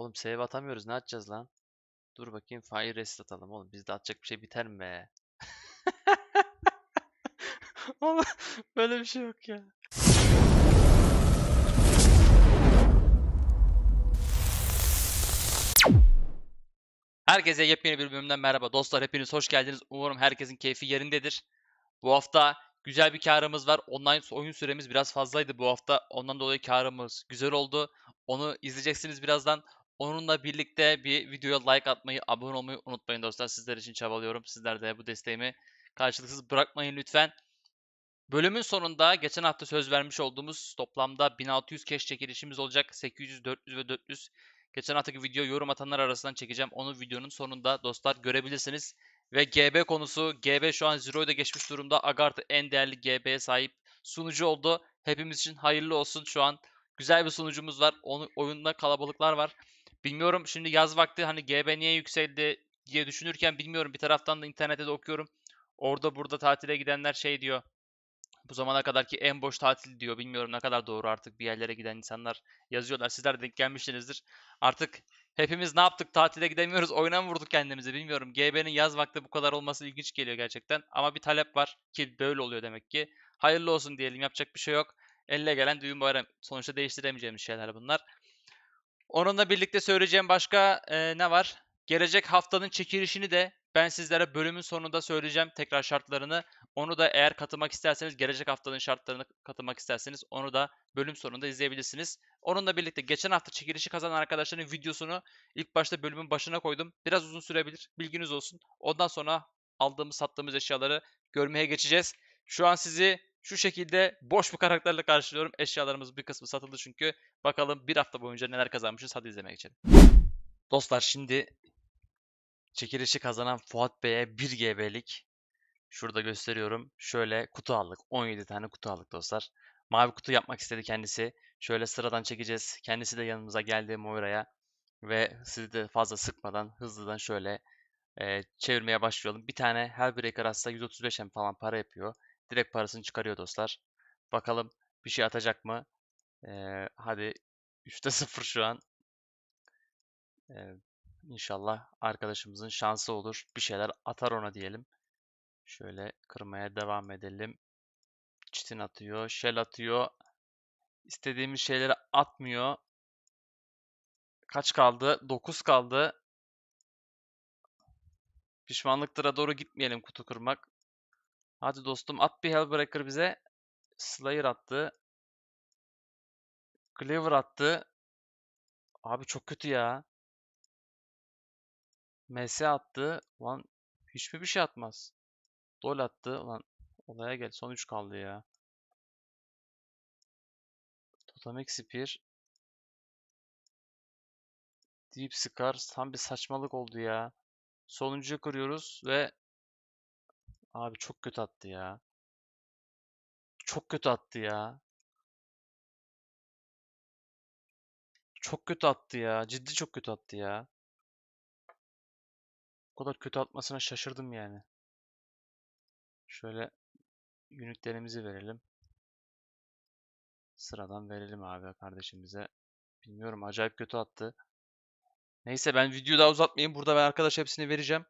Oğlum save atamıyoruz. Ne atacağız lan? Dur bakayım. Fire rest atalım oğlum. Bizde atacak bir şey biter mi be? Oğlum böyle bir şey yok ya. Herkese yepyeni bir bölümden merhaba. Dostlar hepiniz hoş geldiniz. Umarım herkesin keyfi yerindedir. Bu hafta güzel bir karımız var. Online oyun süremiz biraz fazlaydı bu hafta. Ondan dolayı karımız güzel oldu. Onu izleyeceksiniz birazdan. Onunla birlikte bir videoya like atmayı, abone olmayı unutmayın dostlar. Sizler için çabalıyorum. Sizler de bu desteğimi karşılıksız bırakmayın lütfen. Bölümün sonunda geçen hafta söz vermiş olduğumuz toplamda 1600 cash çekilişimiz olacak. 800, 400 ve 400. Geçen haftaki video yorum atanlar arasından çekeceğim. Onu videonun sonunda dostlar görebilirsiniz. Ve GB konusu. GB şu an Zero'yu da geçmiş durumda. Agartha en değerli GB'ye sahip sunucu oldu. Hepimiz için hayırlı olsun. Şu an güzel bir sunucumuz var. Oyunda kalabalıklar var. Bilmiyorum şimdi yaz vakti hani GB niye yükseldi diye düşünürken bilmiyorum. Bir taraftan da internette de okuyorum. Orada burada tatile gidenler şey diyor. Bu zamana kadarki en boş tatil diyor. Bilmiyorum ne kadar doğru artık bir yerlere giden insanlar yazıyorlar. Sizler de denk gelmişsinizdir. Artık hepimiz ne yaptık? Tatile gidemiyoruz. Oyuna mı vurduk kendimizi bilmiyorum. GB'nin yaz vakti bu kadar olması ilginç geliyor gerçekten. Ama bir talep var ki böyle oluyor demek ki. Hayırlı olsun diyelim. Yapacak bir şey yok. Elle gelen düğün bayram. Sonuçta değiştiremeyeceğimiz şeyler bunlar. Onunla birlikte söyleyeceğim başka ne var? Gelecek haftanın çekilişini de ben sizlere bölümün sonunda söyleyeceğim tekrar şartlarını. Onu da eğer katılmak isterseniz, gelecek haftanın şartlarını katılmak isterseniz onu da bölüm sonunda izleyebilirsiniz. Onunla birlikte geçen hafta çekilişi kazanan arkadaşların videosunu ilk başta bölümün başına koydum. Biraz uzun sürebilir, bilginiz olsun. Ondan sonra aldığımız, sattığımız eşyaları görmeye geçeceğiz. Şu an sizi şu şekilde boş bir karakterle karşılıyorum. Eşyalarımız bir kısmı satıldı çünkü. Bakalım bir hafta boyunca neler kazanmışız. Hadi izlemeye geçelim. Dostlar şimdi çekilişi kazanan Fuat Bey'e 1 GB'lik şurada gösteriyorum. Şöyle kutu aldık. 17 tane kutu aldık dostlar. Mavi kutu yapmak istedi kendisi. Şöyle sıradan çekeceğiz. Kendisi de yanımıza geldi Moira'ya. Ve sizi de fazla sıkmadan hızlıdan şöyle çevirmeye başlayalım. Bir tane Hellbreaker atsa 135 M falan para yapıyor. Direkt parasını çıkarıyor dostlar. Bakalım bir şey atacak mı? Hadi 3'te 0 şu an. Ee, İnşallah arkadaşımızın şansı olur. Bir şeyler atar ona diyelim. Şöyle kırmaya devam edelim. Çitin atıyor, shell atıyor. İstediğimiz şeyleri atmıyor. Kaç kaldı? 9 kaldı. Pişmanlıklara doğru gitmeyelim kutu kırmak. Hadi dostum at bir Hellbreaker bize. Slayer attı. Cleaver attı. Abi çok kötü ya. MS attı. Ulan hiç mi bir şey atmaz? Dol attı. Ulan olaya gel. Son 3 kaldı ya. Totemic Spear. Deep Scar. Tam bir saçmalık oldu ya. Sonuncuyu kırıyoruz ve abi çok kötü attı ya. Çok kötü attı ya. Çok kötü attı ya. Ciddi çok kötü attı ya. Bu kadar kötü atmasına şaşırdım yani. Şöyle unitlerimizi verelim. Sıradan verelim abi kardeşimize. Bilmiyorum acayip kötü attı. Neyse ben videoyu daha uzatmayayım. Burada ben arkadaş hepsini vereceğim.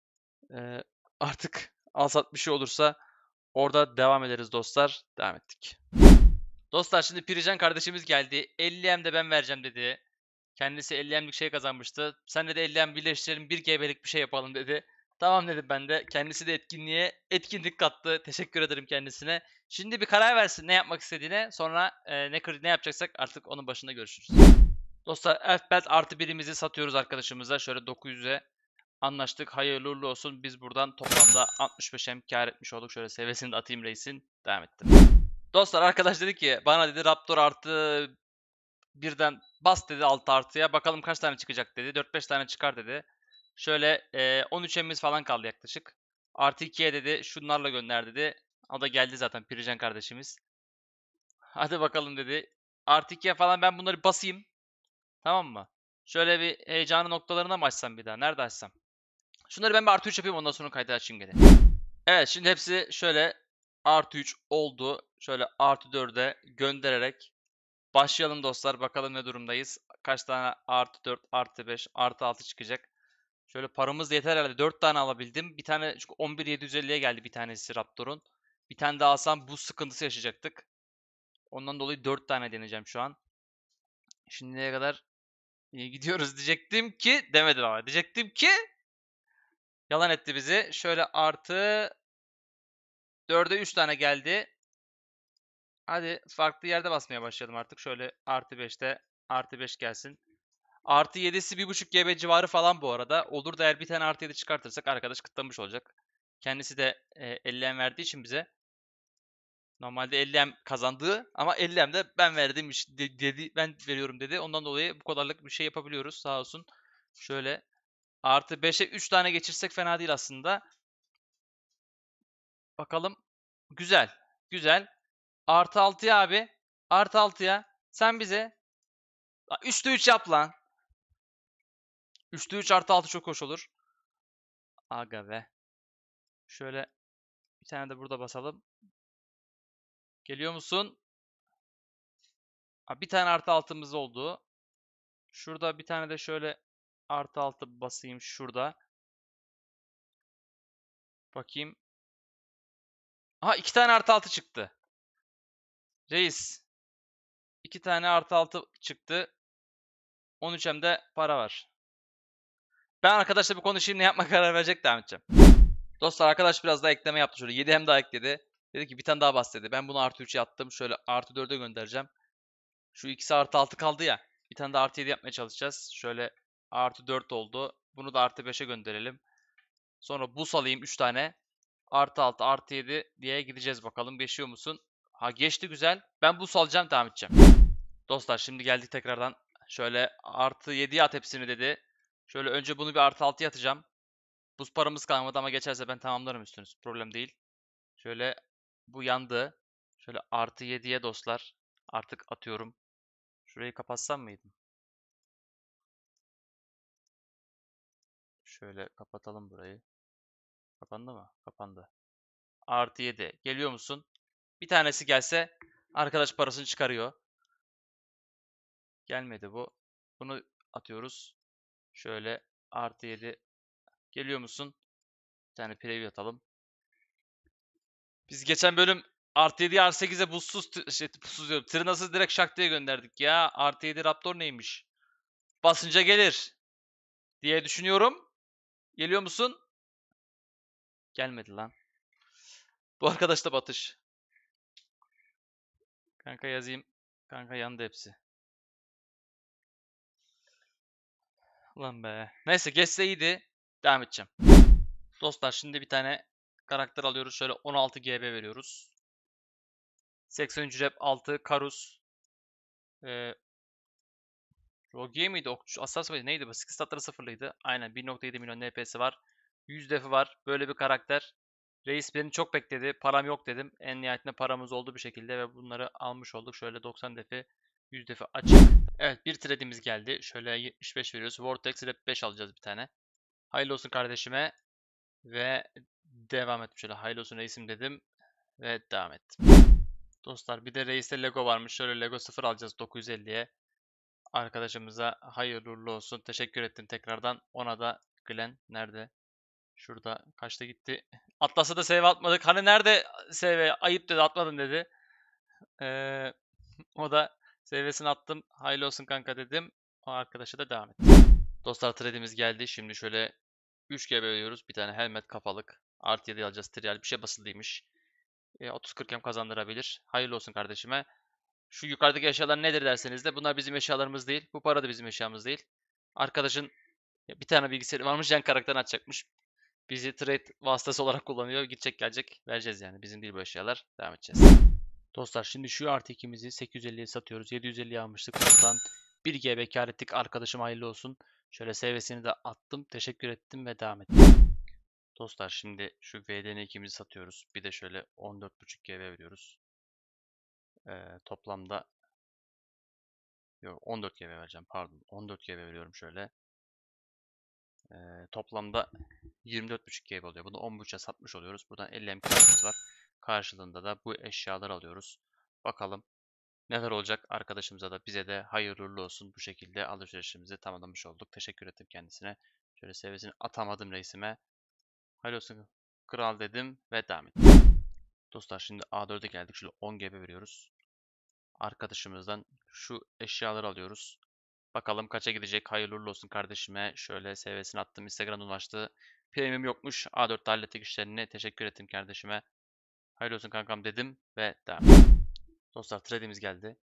Artık al sat bir şey olursa orada devam ederiz dostlar. Devam ettik. Dostlar şimdi Pirican kardeşimiz geldi. 50M de ben vereceğim dedi. Kendisi 50M'lik şey kazanmıştı. Sen de 50M birleştirelim 1 GB'lik bir şey yapalım dedi. Tamam dedim ben de. Kendisi de etkinliğe etkinlik kattı. Teşekkür ederim kendisine. Şimdi bir karar versin ne yapmak istediğine. Sonra ne yapacaksak artık onun başında görüşürüz. Dostlar Elfbelt artı birimizi satıyoruz arkadaşımıza. Şöyle 900'e anlaştık. Hayırlı uğurlu olsun. Biz buradan toplamda 65M kar etmiş olduk. Şöyle seviyesini de atayım reisin. Devam ettim. Dostlar arkadaş dedi ki bana dedi Raptor artı birden bas dedi 6 artıya. Bakalım kaç tane çıkacak dedi. 4-5 tane çıkar dedi. Şöyle 13M'imiz falan kaldı yaklaşık. Artı 2'ye dedi şunlarla gönder dedi. O da geldi zaten Pirican kardeşimiz. Hadi bakalım dedi. Artı 2'ye falan ben bunları basayım. Tamam mı? Şöyle bir heyecanı noktalarına mı açsam bir daha? Nerede açsam? Şunları ben bir artı 3 yapayım ondan sonra kaydı açayım geri. Evet şimdi hepsi şöyle artı 3 oldu. Şöyle artı 4'e göndererek Başlayalım dostlar. Bakalım ne durumdayız. Kaç tane artı 4, artı 5, artı 6 çıkacak. Şöyle paramız da yeter herhalde. 4 tane alabildim. Bir tane çünkü 11.750'ye geldi bir tanesi Raptor'un. Bir tane daha alsam bu sıkıntısı yaşayacaktık. Ondan dolayı 4 tane deneyeceğim şu an. Şimdiye kadar iyi gidiyoruz diyecektim ki demedim ama. Diyecektim ki yalan etti bizi. Şöyle artı 4'e 3 tane geldi. Hadi farklı yerde basmaya başlayalım artık. Şöyle artı 5'te artı 5 gelsin. Artı 7'si 1.5 GB civarı falan bu arada. Olur da eğer bir tane artı 7 çıkartırsak arkadaş kıtlamış olacak. Kendisi de 50M verdiği için bize. Normalde 50M kazandığı ama 50M de ben verdim dedi. Ben veriyorum dedi. Ondan dolayı bu kadarlık bir şey yapabiliyoruz sağ olsun. Şöyle artı 5'e 3 tane geçirsek fena değil aslında. Bakalım. Güzel. Güzel. Artı 6'ya abi. Artı 6'ya. Sen bize 3'te 3 yap lan. 3'te 3 artı 6 çok hoş olur. Aga be. Şöyle bir tane de burada basalım. Geliyor musun? Bir tane artı 6'mız oldu. Şurada bir tane de şöyle artı 6 basayım şurada. Bakayım. Aha 2 tane artı 6 çıktı. Reis. 2 tane artı 6 çıktı. 13'emde para var. Ben arkadaşla bir konuşayım ne yapma karar verecek devam edeceğim. Dostlar arkadaş biraz daha ekleme yaptı. Şöyle 7 hem daha ekledi. Dedi ki bir tane daha bas dedi. Ben bunu artı 3'e attım. Şöyle artı 4'e göndereceğim. Şu ikisi artı 6 kaldı ya. Bir tane de artı 7 yapmaya çalışacağız. Şöyle artı 4 oldu. Bunu da artı 5'e gönderelim. Sonra bus alayım 3 tane. Artı 6 artı 7 diye gideceğiz bakalım. Geçiyor musun? Ha geçti güzel. Ben bus alacağım devam edeceğim. Dostlar şimdi geldik tekrardan. Şöyle artı 7'ye at hepsini dedi. Şöyle önce bunu bir artı 6'ya atacağım. Buz paramız kalmadı ama geçerse ben tamamlarım üstünüz. Problem değil. Şöyle bu yandı. Şöyle artı 7'ye dostlar. Artık atıyorum. Şurayı kapatsam mıydım? Şöyle kapatalım burayı. Kapandı mı? Kapandı. Artı 7. Geliyor musun? Bir tanesi gelse arkadaş parasını çıkarıyor. Gelmedi bu. Bunu atıyoruz. Şöyle artı 7. Geliyor musun? Bir tane preview atalım. Biz geçen bölüm artı 7'yi artı 8'e buzsuz, buzsuz diyorum. Tırnasız direkt şak diye gönderdik ya. Artı 7 Raptor neymiş? Basınca gelir diye düşünüyorum. Geliyor musun? Gelmedi lan. Bu arkadaş da batış. Kanka yazayım. Kanka yandı hepsi. Ulan be. Neyse geçse iyiydi. Devam edeceğim. Dostlar şimdi bir tane karakter alıyoruz. Şöyle 16 GB veriyoruz. 83 rep 6 Karus. Rogue miydi? Okçu, Assas mıydı? Neydi bu? Skill statları sıfırlıydı. Aynen 1.7 milyon NP'si var. 100 defi var. Böyle bir karakter. Reis beni çok bekledi. Param yok dedim. En nihayetinde paramız oldu bir şekilde ve bunları almış olduk. Şöyle 90 defi, 100 defi açık. Evet bir trade'imiz geldi. Şöyle 75 veriyoruz. Vortex Rep 5 alacağız bir tane. Hayırlı olsun kardeşime. Ve devam ettim. Şöyle hayırlı olsun reisim dedim. Ve devam ettim. Dostlar bir de reiste Lego varmış. Şöyle Lego 0 alacağız 950'ye. Arkadaşımıza hayırlı uğurlu olsun. Teşekkür ettim tekrardan. Ona da Glenn nerede? Şurada. Kaçta gitti? Atlas'a da save atmadık. Hani nerede save? Ayıp dedi atmadın dedi. Ee, o da save'sini attım. Hayırlı olsun kanka dedim. O arkadaşa da devam et. Dostlar trade'imiz geldi. Şimdi şöyle 3 GB veriyoruz. Bir tane helmet kafalık. Artı 7 alacağız. Trial bir şey basıldıymış. 30-40 hem kazandırabilir. Hayırlı olsun kardeşime. Şu yukarıdaki eşyalar nedir derseniz de bunlar bizim eşyalarımız değil. Bu para da bizim eşyamız değil. Arkadaşın bir tane bilgisayarı varmış yan karakterini açacakmış. Bizi trade vasıtası olarak kullanıyor. Gidecek gelecek vereceğiz yani. Bizim değil bu eşyalar. Devam edeceğiz. Dostlar şimdi şu artı 2'mizi 850'ye satıyoruz. 750'ye almıştık. Buradan 1 GB kar ettik. Arkadaşım hayırlı olsun. Şöyle seviyesini de attım. Teşekkür ettim ve devam ettim. Dostlar şimdi şu VDN 2'mizi satıyoruz. Bir de şöyle 14.5 GB veriyoruz. Toplamda yok 14 GB vereceğim pardon. 14 GB veriyorum şöyle. Toplamda 24.5 GB oluyor. Bunu 10.5'a satmış oluyoruz. Buradan 50 M kartımız var. Karşılığında da bu eşyalar alıyoruz. Bakalım. neler olacak arkadaşımıza da bize de hayırlı uğurlu olsun. Bu şekilde alışverişimizi tamamlamış olduk. Teşekkür ettim kendisine. Şöyle seviyesini atamadım reisime. Hayırlı olsun kral dedim ve devam ettim. Dostlar şimdi A4'e geldik. Şöyle 10 GB veriyoruz. Arkadaşımızdan şu eşyaları alıyoruz. Bakalım kaça gidecek. Hayırlı uğurlu olsun kardeşime. Şöyle seviyesini attım. Instagram'dan ulaştı. Premium yokmuş. A4'te hallettik işlerini. Teşekkür ettim kardeşime. Hayırlı olsun kankam dedim ve devam. Dostlar trade'imiz geldi.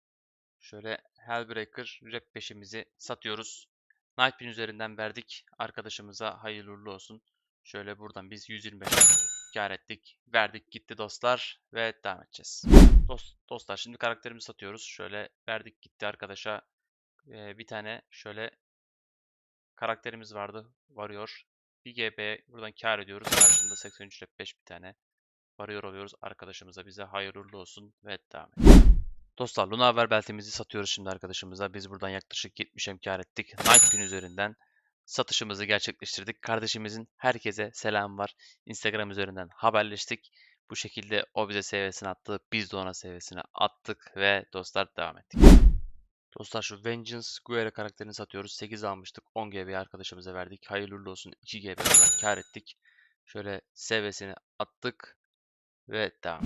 Şöyle Hellbreaker Rap 5'imizi satıyoruz. Nightbin üzerinden verdik. Arkadaşımıza hayırlı uğurlu olsun. Şöyle buradan biz 125 kar ettik. Verdik gitti dostlar ve devam edeceğiz. Dostlar şimdi karakterimizi satıyoruz. Şöyle verdik gitti arkadaşa. Bir tane şöyle karakterimiz vardı. Varıyor. 1 GB buradan kar ediyoruz. Karşında 83 rap 5 bir tane. Varıyor oluyoruz. Arkadaşımıza bize hayırlı uğurlu olsun ve devam edelim. Dostlar Luna Haber beltemizi satıyoruz şimdi arkadaşımıza. Biz buradan yaklaşık 70 kar ettik. Nightbin üzerinden satışımızı gerçekleştirdik. Kardeşimizin herkese selam var. Instagram üzerinden haberleştik. Bu şekilde o bize seviyesini attı. Biz de ona seviyesini attık ve dostlar devam ettik. Dostlar şu Vengeance Guerra karakterini satıyoruz. 8 almıştık. 10 GB arkadaşımıza verdik. Hayırlı uğurlu olsun. 2 GB olarak kar ettik. Şöyle seviyesini attık ve devam.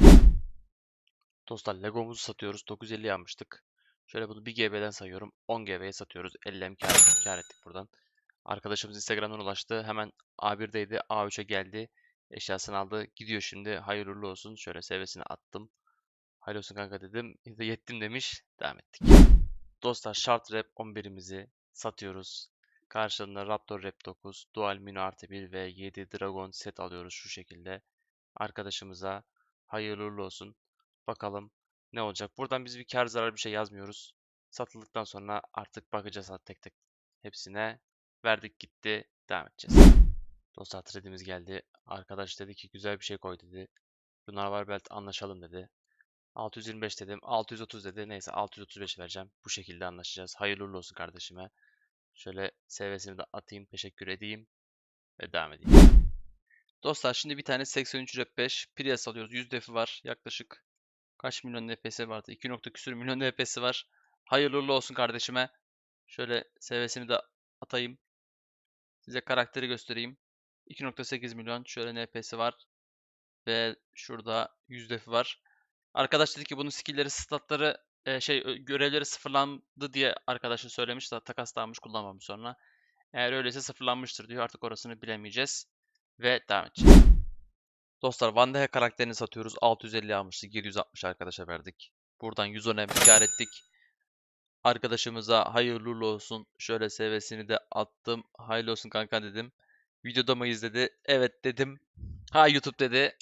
Dostlar Legomuzu satıyoruz. 950 almıştık. Şöyle bunu 1 GB'den sayıyorum. 10 GB'ye satıyoruz. 50 kar ettik buradan. Arkadaşımız Instagram'dan ulaştı. Hemen A1'deydi. A3'e geldi. Eşyasını aldı. Gidiyor şimdi. Hayırlı uğurlu olsun. Şöyle seviyesini attım. Hayırlı olsun kanka dedim. Yettim demiş. Devam ettik. Dostlar Shard Rap 11'imizi satıyoruz. Karşılığında Raptor Rap 9, Dual Mino artı 1 ve 7 Dragon set alıyoruz şu şekilde. Arkadaşımıza hayırlı uğurlu olsun. Bakalım ne olacak. Buradan biz bir kar zarar bir şey yazmıyoruz. Satıldıktan sonra artık bakacağız tek tek hepsine. Verdik gitti. Devam edeceğiz. Dostlar trade'imiz geldi. Arkadaş dedi ki güzel bir şey koy dedi. Lunar var belt anlaşalım dedi. 625 dedim. 630 dedi. Neyse 635 vereceğim. Bu şekilde anlaşacağız. Hayırlı uğurlu olsun kardeşime. Şöyle CV'sini de atayım. Teşekkür edeyim. Ve devam edeyim. Dostlar şimdi bir tane 83 rap 5 Prius alıyoruz. 100 defi var. Yaklaşık kaç milyon NPS vardı? 2 nokta küsür milyon NPS'i var. Hayırlı uğurlu olsun kardeşime. Şöyle CV'sini de atayım. Size karakteri göstereyim. 2.8 milyon şöyle NPS'i var. Ve şurada 100 defi var. Arkadaş dedi ki bunun skill'leri, statları, görevleri sıfırlandı diye arkadaşa söylemiş de takaslanmış kullanmamış sonra. Eğer öyleyse sıfırlanmıştır diyor. Artık orasını bilemeyeceğiz. Ve devam edeceğiz. Dostlar Van de Beek karakterini satıyoruz. 650 almıştık. 760 arkadaşa verdik. Buradan 110 kar ettik. Arkadaşımıza hayırlı uğurlu olsun. Şöyle seviyesini de attım. Hayırlı olsun kanka dedim. Videoda mıyız dedi. Evet dedim. Ha YouTube dedi.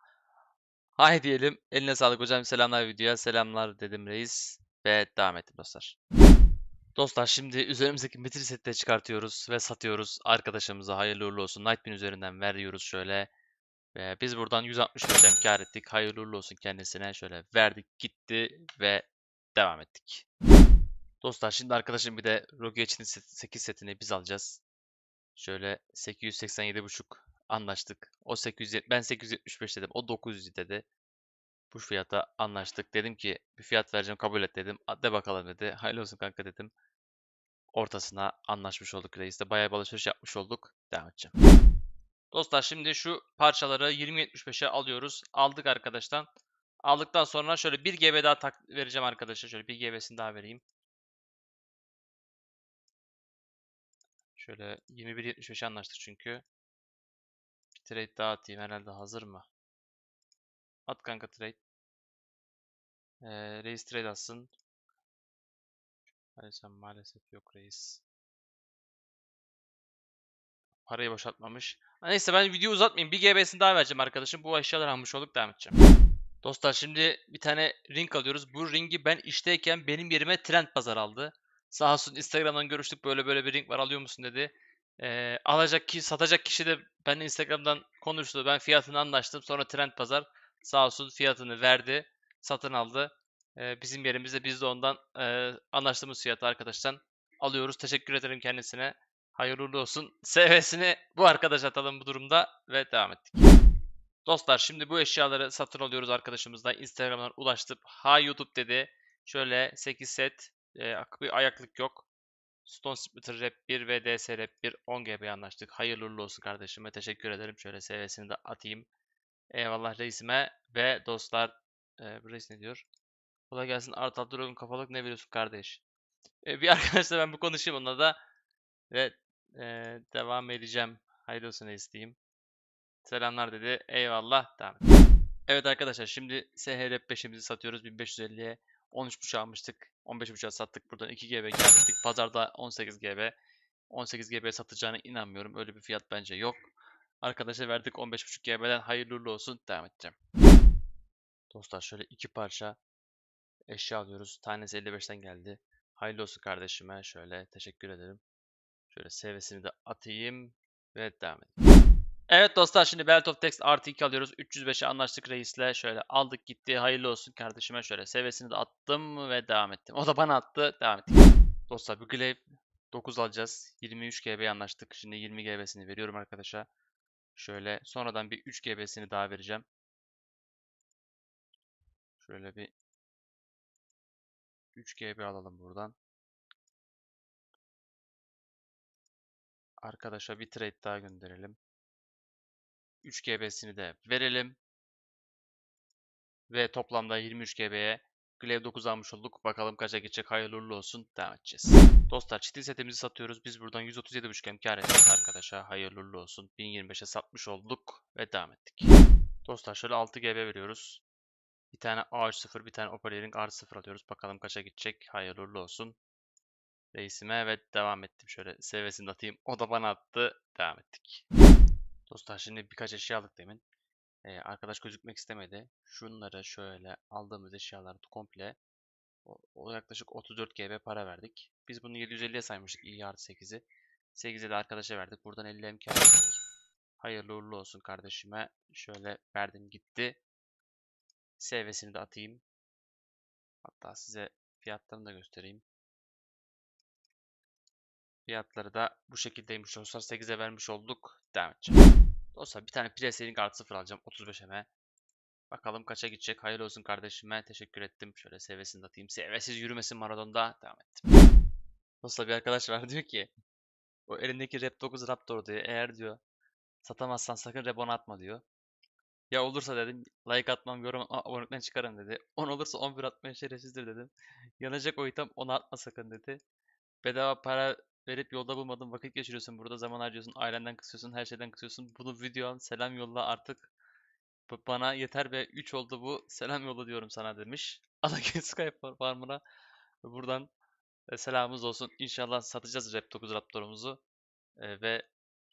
Hay diyelim. Eline sağlık hocam. Selamlar videoya. Selamlar dedim reis. Ve devam ettim dostlar. Dostlar şimdi üzerimizdeki metal setleri çıkartıyoruz ve satıyoruz. Arkadaşımıza hayırlı uğurlu olsun. Nightbin üzerinden veriyoruz şöyle. Ve biz buradan 165 kar ettik. Hayırlı uğurlu olsun kendisine. Şöyle verdik gitti ve devam ettik. Dostlar şimdi arkadaşım bir de Rogue için 8 setini biz alacağız. Şöyle 887,5 anlaştık. O 870, ben 875 dedim. O 900 dedi. Bu fiyata anlaştık. Dedim ki bir fiyat vereceğim kabul et dedim. De bakalım dedi. Hayırlı olsun kanka dedim. Ortasına anlaşmış olduk reisle. Bayağı bir alışveriş yapmış olduk. Devam edeceğim. Dostlar şimdi şu parçaları 20.75'e alıyoruz. Aldık arkadaştan. Aldıktan sonra şöyle 1 GB daha vereceğim arkadaşlar. Şöyle 1 GB'sini daha vereyim. Şöyle 21.75'e anlaştık çünkü. Bir trade daha atayım. Herhalde hazır mı? At kanka trade. Reis trade atsın. Maalesef yok reis. Parayı boşaltmamış. Neyse ben videoyu uzatmayayım. 1 GB'sini daha vereceğim arkadaşım. Bu eşyaları almış olduk. Devam edeceğim. Dostlar şimdi bir tane ring alıyoruz. Bu ringi ben işteyken benim yerime Trend Pazar aldı. Sağ olsun Instagram'dan görüştük. Böyle bir ring var alıyor musun dedi. Satacak kişi de benimle Instagram'dan konuştu. Ben fiyatını anlaştım. Sonra Trend Pazar sağ olsun fiyatını verdi. Satın aldı. Bizim yerimizde biz de ondan anlaştığımız fiyatı arkadaştan alıyoruz. Teşekkür ederim kendisine. Hayırlı uğurlu olsun. SV'sini bu arkadaş atalım bu durumda ve devam ettik. Dostlar şimdi bu eşyaları satın alıyoruz arkadaşımızdan. Instagram'dan ulaştık. Ha YouTube dedi. Şöyle 8 set. Bir ayaklık yok. Stone Splitter Rap 1 ve DS Rap 1 10 GB anlaştık. Hayırlı uğurlu olsun kardeşime. Teşekkür ederim. Şöyle seviyesini de atayım. Eyvallah reisime ve dostlar. Bu reis ne diyor? Kolay gelsin. Art Abdurrahim kafalık ne veriyorsun kardeş? Bir arkadaşla ben bu konuşayım onunla da ve devam edeceğim. Hayırlı olsun reis diyeyim. Selamlar dedi. Eyvallah. Devam et. Evet arkadaşlar şimdi SHR 5'imizi satıyoruz 1550'ye. 13.5 almıştık. 15.5'a sattık. Buradan 2 GB geldik. Pazarda 18 GB. 18 GB satacağına inanmıyorum. Öyle bir fiyat bence yok. Arkadaşa verdik 15.5 GB'den hayırlı uğurlu olsun. Devam edeceğim. Dostlar şöyle iki parça eşya alıyoruz. Tanesi 55'ten geldi. Hayırlı olsun kardeşime. Şöyle teşekkür ederim. Şöyle seviyesini de atayım ve devam edelim. Evet dostlar şimdi Belt of Text artı 2 alıyoruz. 305'e anlaştık reisle. Şöyle aldık gitti. Hayırlı olsun kardeşime. Şöyle seviyesini de attım ve devam ettim. O da bana attı. Devam ettik. Dostlar bu Glaive 9 alacağız. 23 GB anlaştık. Şimdi 20 GB'sini veriyorum arkadaşa. Şöyle sonradan bir 3 GB'sini daha vereceğim. Şöyle bir 3 GB alalım buradan. Arkadaşa bir trade daha gönderelim. 3 GB'sini de verelim. Ve toplamda 23 GB'ye Glaive 9 almış olduk. Bakalım kaça geçecek. Hayırlı uğurlu olsun. Devam edeceğiz. Dostlar çitil setimizi satıyoruz. Biz buradan 137.5 kar ettik arkadaşa. Hayırlı uğurlu olsun. 1025'e satmış olduk ve devam ettik. Dostlar şöyle 6 GB veriyoruz. Bir tane AH0, bir tane Opal Earring R0 alıyoruz. Bakalım kaça gidecek. Hayırlı uğurlu olsun. Reisime ve devam ettim. Şöyle seviyesini atayım. O da bana attı. Devam ettik. Dostlar şimdi birkaç eşya aldık demin. Arkadaş gözükmek istemedi. Şunları şöyle aldığımız eşyaları komple o yaklaşık 34 GB para verdik. Biz bunu 750'ye saymıştık iyi artı 8'i. 8'i de arkadaşa verdik. Buradan 50 emkar ettik. Hayırlı uğurlu olsun kardeşime. Şöyle verdim gitti. SV'sini de atayım. Hatta size fiyatlarını da göstereyim. Fiyatları da bu şekildeymiş dostlar. 8'e vermiş olduk. Devam edeceğim. Dostlar bir tane Pre-Selling artı 0 alacağım. 35'e. Bakalım kaça gidecek. Hayırlı olsun kardeşime. Teşekkür ettim. Şöyle seviyesini de atayım. Sevesiz yürümesin Maradon'da. Devam ettim. Dostlar bir arkadaş var diyor ki o elindeki Rap 9 Raptor diyor. Eğer diyor satamazsan sakın Rebon'a atma diyor. Ya olursa dedim like atmam, yorum abonelikten çıkarım dedi. 10 olursa 11 atmaya şerefsizdir dedim. Yanacak o item onu atma sakın dedi. Bedava para verip yolda bulmadın vakit geçiriyorsun burada zaman harcıyorsun ailenden kısıyorsun her şeyden kısıyorsun. Bunu video al selam yolla artık bana yeter ve 3 oldu bu selam yolla diyorum sana demiş. Alaki Skype farmına buradan selamımız olsun. İnşallah satacağız Rap 9 Raptor'umuzu ve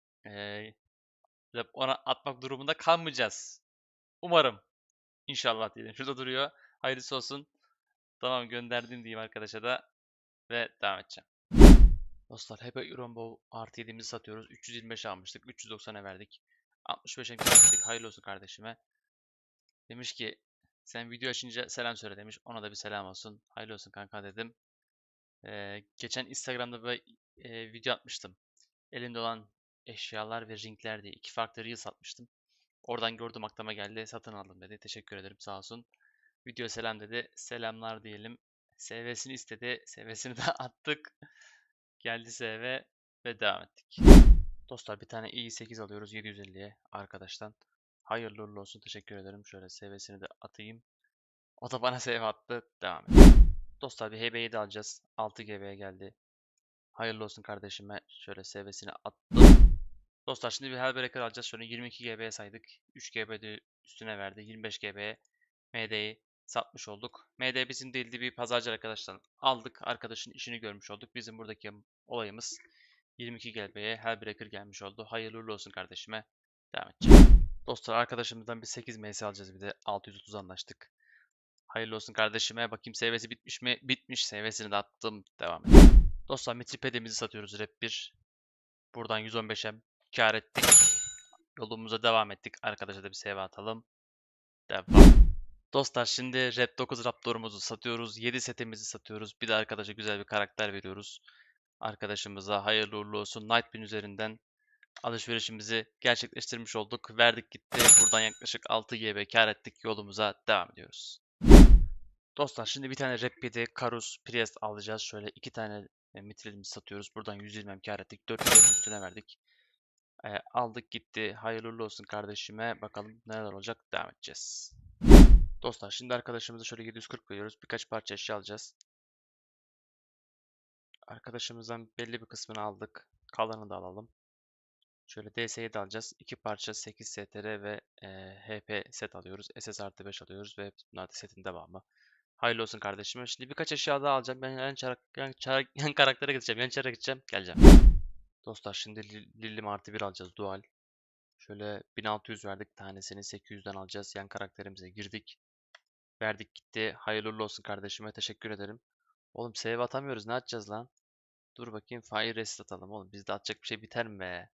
ona atmak durumunda kalmayacağız. Umarım. İnşallah diyelim. Şurada duruyor. Hayırlısı olsun. Tamam gönderdim diyeyim arkadaşa da ve devam edeceğim. Dostlar Hebe Eurombow artı 7'mizi satıyoruz. 325 almıştık. 390'a verdik. 65'e verdik. Hayırlı olsun kardeşime. Demiş ki sen video açınca selam söyle demiş. Ona da bir selam olsun. Hayırlı olsun kanka dedim. Geçen Instagram'da bir video atmıştım. Elimde olan eşyalar ve ringler diye 2 farklı reel satmıştım. Oradan gördüm aklıma geldi. Satın aldım dedi. Teşekkür ederim sağ olsun. Video selam dedi. Selamlar diyelim. SV'sini istedi. SV'sini de attık. Geldi SV ve devam ettik. Dostlar bir tane i8 alıyoruz 750'ye arkadaştan. Hayırlı uğurlu olsun. Teşekkür ederim. Şöyle SV'sini de atayım. O da bana SV attı. Devam edelim. Dostlar bir HB7 alacağız. 6 GB'ye geldi. Hayırlı olsun kardeşime. Şöyle SV'sini attım. Dostlar şimdi bir Hellbreaker alacağız. Şöyle 22 GB'ye saydık. 3 GB de üstüne verdi. 25 GB'ye MD'yi satmış olduk. MD bizim değildi bir pazarcı arkadaştan aldık. Arkadaşın işini görmüş olduk. Bizim buradaki olayımız 22 GB'ye Hellbreaker gelmiş oldu. Hayırlı uğurlu olsun kardeşime. Devam edeceğim. Dostlar arkadaşımızdan bir 8 MS alacağız bir de. 630 anlaştık. Hayırlı olsun kardeşime. Bakayım seviyesi bitmiş mi? Bitmiş. Seviyesini de attım. Devam edelim. Dostlar Mitripedimizi satıyoruz Rap 1. Buradan 115'e kar ettik. Yolumuza devam ettik. Arkadaşa da bir seviye atalım. Devam. Dostlar şimdi Rap 9 Raptor'umuzu satıyoruz. 7 setimizi satıyoruz. Bir de arkadaşa güzel bir karakter veriyoruz. Arkadaşımıza hayırlı uğurlu olsun. Nightbin üzerinden alışverişimizi gerçekleştirmiş olduk. Verdik gitti. Buradan yaklaşık 6 GB kar ettik. Yolumuza devam ediyoruz. Dostlar şimdi bir tane Rap 7 Karus Priest alacağız. Şöyle 2 tane mitrilimizi satıyoruz. Buradan 120 kar ettik. 400 üstüne verdik. Aldık gitti. Hayırlı uğurlu olsun kardeşime. Bakalım neler olacak. Devam edeceğiz. Dostlar şimdi arkadaşımıza şöyle 740 veriyoruz. Birkaç parça eşya alacağız. Arkadaşımızdan belli bir kısmını aldık. Kalanını da alalım. Şöyle DS'yi de alacağız. 2 parça 8 STR ve HP set alıyoruz. SS artı 5 alıyoruz ve bunlar da setin devamı. Hayırlı olsun kardeşime. Şimdi birkaç eşya daha alacağım. Ben yan karaktere gideceğim. Yan çara gideceğim. Geleceğim. Dostlar şimdi Lillim artı 1 alacağız. Dual. Şöyle 1600 verdik tanesini. 800'den alacağız. Yan karakterimize girdik. Verdik gitti. Hayırlı uğurlu olsun kardeşime. Teşekkür ederim. Oğlum save atamıyoruz. Ne atacağız lan? Dur bakayım. Fire rest atalım oğlum. Bizde atacak bir şey biter mi be?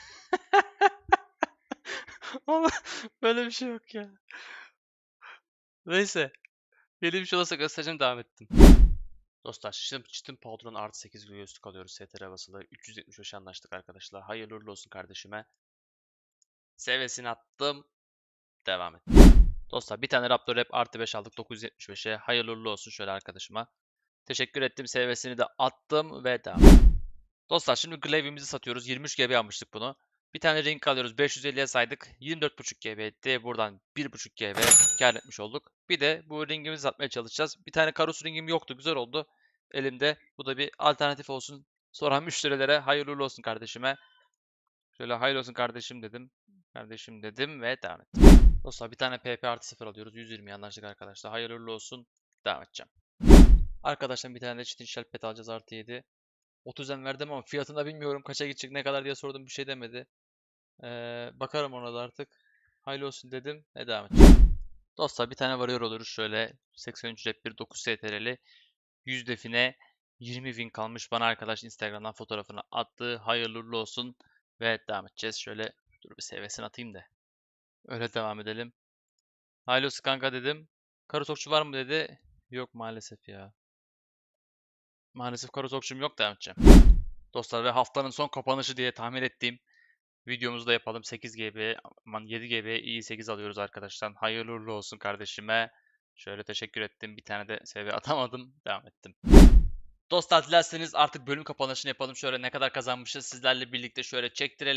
Oğlum böyle bir şey yok ya. Neyse. Yeni bir şey olursa göstereceğim, devam ettim. Dostlar çıtım Powder'ın artı 8 göğüslük alıyoruz. STR basılı. 375 anlaştık arkadaşlar. Hayırlı uğurlu olsun kardeşime. Sevesini attım. Devam et. Dostlar bir tane Raptor Rap artı 5 aldık 975'e. Hayırlı uğurlu olsun şöyle arkadaşıma. Teşekkür ettim. Sevesini de attım ve devam. Dostlar şimdi Glaive'imizi satıyoruz. 23 GB almıştık bunu. Bir tane ring alıyoruz. 550'ye saydık. 24,5 GB etti. Buradan 1,5 GB kar etmiş olduk. Bir de bu ringimizi satmaya çalışacağız. Bir tane Karus ringim yoktu. Güzel oldu elimde. Bu da bir alternatif olsun. Soran müşterilere hayırlı uğurlu olsun kardeşime. Şöyle hayırlı olsun kardeşim dedim. Kardeşim dedim ve devam ettim. Dostlar bir tane PP artı 0 alıyoruz. 120 anlaştık arkadaşlar. Hayırlı uğurlu olsun. Devam edeceğim. Arkadaşlar bir tane de Çetin Shell pet alacağız artı 7. 30'dan verdim ama fiyatını da bilmiyorum. Kaça gidecek ne kadar diye sordum, bir şey demedi. Bakarım ona da artık. Hayırlı olsun dedim ve devam edeceğim. Dostlar bir tane varıyor oluruz şöyle. 83 rep 1 9 STR'li. 100 define 20 win kalmış. Bana arkadaş Instagram'dan fotoğrafını attı. Hayırlı uğurlu olsun ve devam edeceğiz. Şöyle dur bir seviyesini atayım da. Öyle devam edelim. Hayırlı olsun kanka dedim. Karı sokçu var mı dedi. Yok maalesef ya. Maalesef karı sokçum yok, devam edeceğim. Dostlar ve haftanın son kapanışı diye tahmin ettiğim videomuzu da yapalım. 8 GB, aman 7 GB iyi 8 alıyoruz arkadaşlar. Hayırlı uğurlu olsun kardeşime. Şöyle teşekkür ettim. Bir tane de SV atamadım. Devam ettim. Dostlar dilerseniz artık bölüm kapanışını yapalım. Şöyle ne kadar kazanmışız sizlerle birlikte şöyle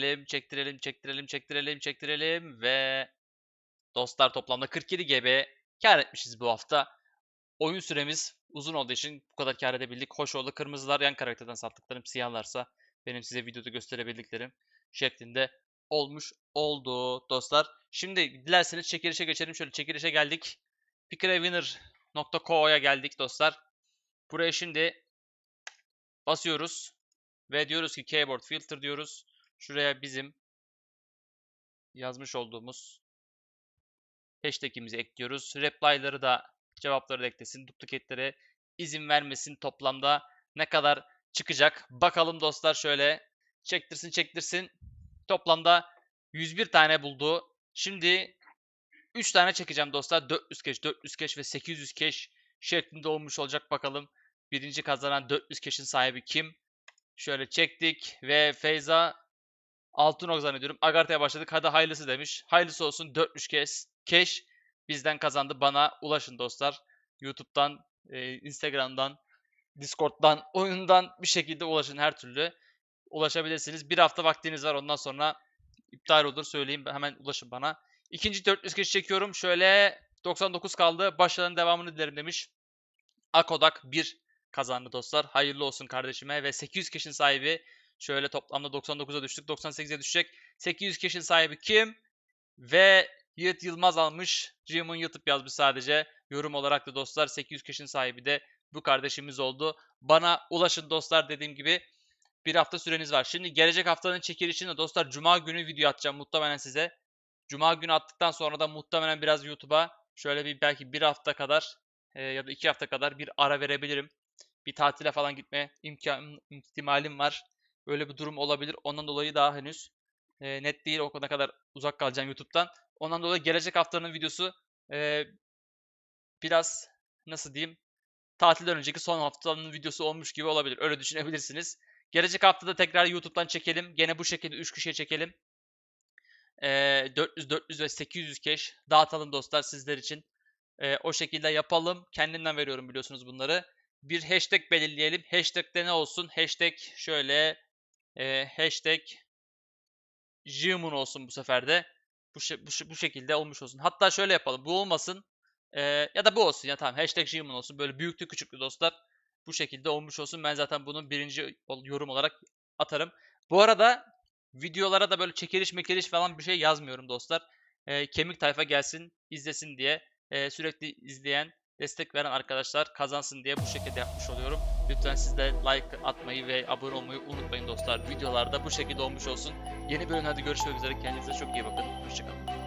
çektirelim ve dostlar toplamda 47 GB kar etmişiz bu hafta. Oyun süremiz uzun olduğu için bu kadar kar edebildik. Hoş oldu. Kırmızılar yan karakterden sattıklarım, siyahlarsa benim size videoda gösterebildiklerim şeklinde olmuş oldu dostlar. Şimdi dilerseniz çekilişe geçelim. Şöyle çekilişe geldik. Pickrewinner.co'ya geldik dostlar. Buraya şimdi basıyoruz ve diyoruz ki keyboard filter diyoruz. Şuraya bizim yazmış olduğumuz hashtag'imizi ekliyoruz. Reply'ları da, cevapları da eklesin. Duplikate'lere izin vermesin. Toplamda ne kadar çıkacak? Bakalım dostlar, şöyle çektirsin. Toplamda 101 tane buldu. Şimdi 3 tane çekeceğim dostlar. 400 cash ve 800 cash şeklinde olmuş olacak. Bakalım birinci kazanan 400 cash'in sahibi kim? Şöyle çektik ve Feyza Altınok zannediyorum. Agartha'ya başladık. Hadi hayırlısı demiş. Hayırlısı olsun. 400 cash bizden kazandı. Bana ulaşın dostlar. YouTube'dan, Instagram'dan, Discord'dan, oyundan bir şekilde ulaşın, her türlü ulaşabilirsiniz. Bir hafta vaktiniz var, ondan sonra iptal olur söyleyeyim. Hemen ulaşın bana. İkinci 400 cash çekiyorum. Şöyle 99 kaldı. Başlarının devamını dilerim demiş. Akodak 1 kazandı dostlar. Hayırlı olsun kardeşime ve 800 cash'in sahibi, şöyle toplamda 99'a düştük. 98'e düşecek. 800 cash'in sahibi kim? Ve Yiğit Yılmaz almış. Jimon YouTube yazmış sadece. Yorum olarak da dostlar 800 cash'in sahibi de bu kardeşimiz oldu. Bana ulaşın dostlar, dediğim gibi bir hafta süreniz var. Şimdi gelecek haftanın çekilişinde dostlar Cuma günü video atacağım muhtemelen size. Cuma günü attıktan sonra da muhtemelen biraz YouTube'a şöyle bir belki bir hafta kadar ya da 2 hafta kadar bir ara verebilirim. Bir tatile falan gitme ihtimalim var. Öyle bir durum olabilir. Ondan dolayı daha henüz net değil. O kadar uzak kalacağım YouTube'dan. Ondan dolayı gelecek haftanın videosu biraz nasıl diyeyim, tatilden önceki son haftanın videosu olmuş gibi olabilir. Öyle düşünebilirsiniz. Gelecek haftada tekrar YouTube'dan çekelim. Gene bu şekilde 3 kişiye çekelim. 400 ve 800 cash dağıtalım dostlar sizler için. O şekilde yapalım. Kendimden veriyorum biliyorsunuz bunları. Bir hashtag belirleyelim. Hashtag'de ne olsun? Hashtag şöyle hashtag Jimun olsun bu sefer de. Bu şekilde olmuş olsun. Hatta şöyle yapalım. Bu olmasın. Ya da bu olsun ya, tamam. Hashtag Jimun olsun. Böyle büyüklü küçüklü dostlar. Bu şekilde olmuş olsun. Ben zaten bunun birinci yorum olarak atarım. Bu arada videolara da böyle çekiliş mekiliş falan bir şey yazmıyorum dostlar. Kemik tayfa gelsin, izlesin diye. Sürekli izleyen, destek veren arkadaşlar kazansın diye bu şekilde yapmış oluyorum. Lütfen siz de like atmayı ve abone olmayı unutmayın dostlar. Videolarda bu şekilde olmuş olsun. Yeni bölümlerde görüşmek üzere. Kendinize çok iyi bakın. Hoşçakalın.